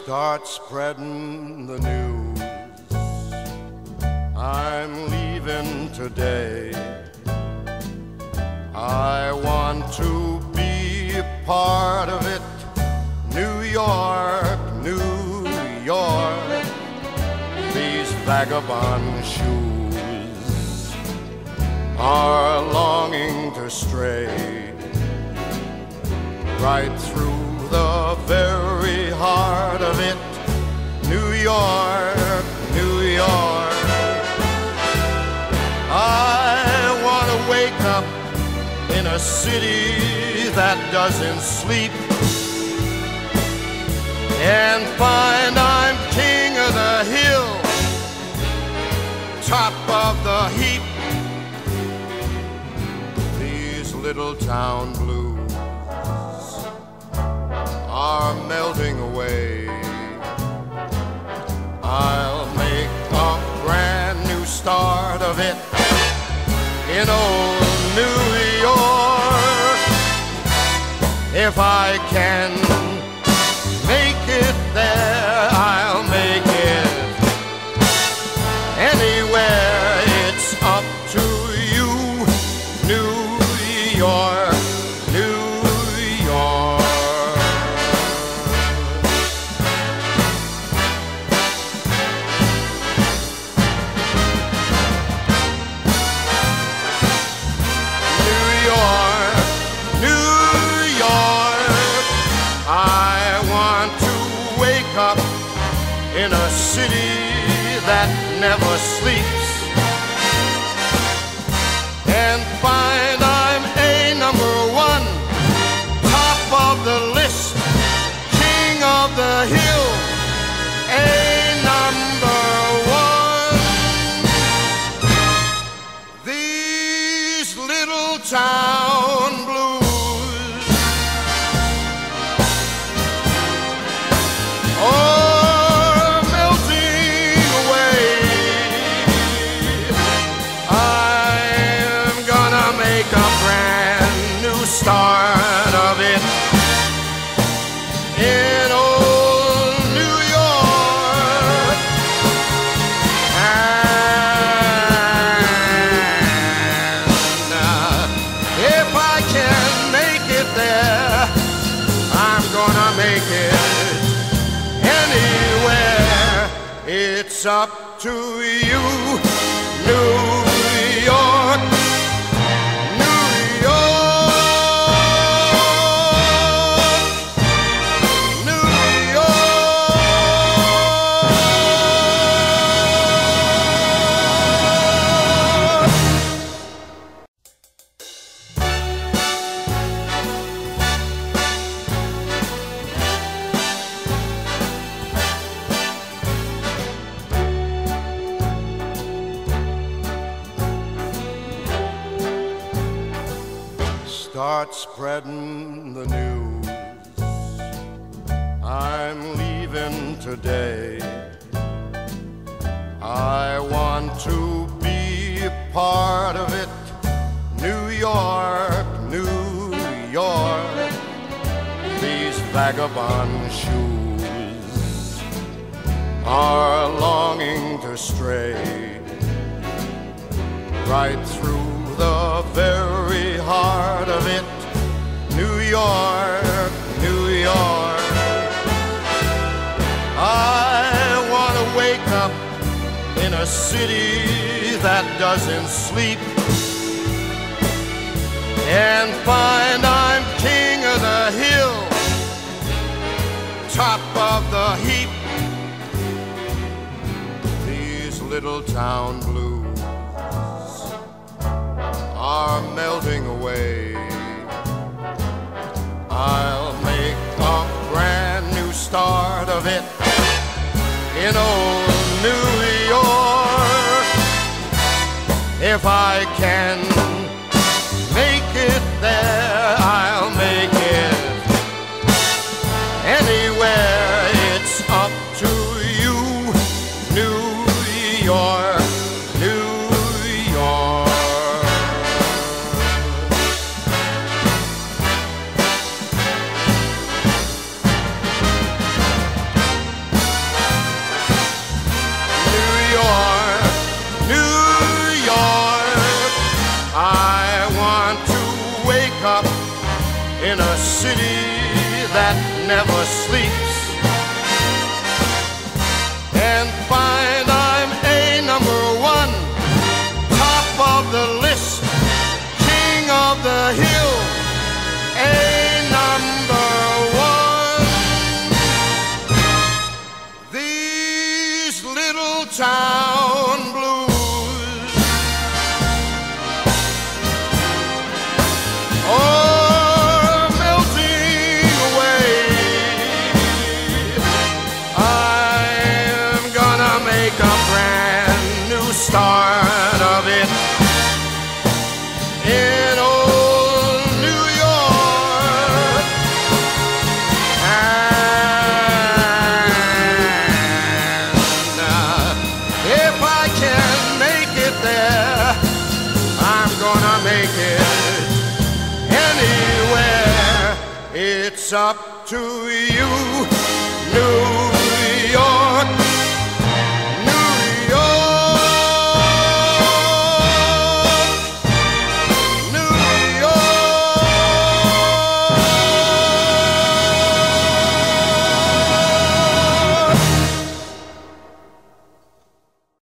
Start spreading the news. I'm leaving today. I want to be a part of it. New York, New York. These vagabond shoes are longing to stray right through the very heart of it. New York, New York. I want to wake up in a city that doesn't sleep and find I'm king of the hill, top of the heap. These little town blues are melting away. I'll make a brand new start of it in old New York. If I can make it there, I'll make it anywhere. It's up to you, New York, New York. Up in a city that never sleeps and find I'm a #1, top of the list, king of the hill, a #1. These little town blues are melting away. I'm gonna make a brand new start of it in old New York. And if I can make it there, I'm gonna make it anywhere. It's up to you, New York, New York, New York. Start spreading the news. I'm leaving today. I want to be a part of it. New York, New York. These vagabond shoes are longing to stray right through the very heart of it. New York, New York. I want to wake up in a city that doesn't sleep and find I'm king of the hill, top of the heap. These little town blues are melting away. I'll make a brand new start of it in old New York. If I can make it there, I'll make it anywhere. It's up to you, New York, New York. in a city that never sleeps, and find I'm a number one, top of the list, king of the hill, a number one. These little town blues are melting away. I'm gonna make a brand new start of it in old New York. And if I can make it there, I'm gonna make it anywhere. It's up to you.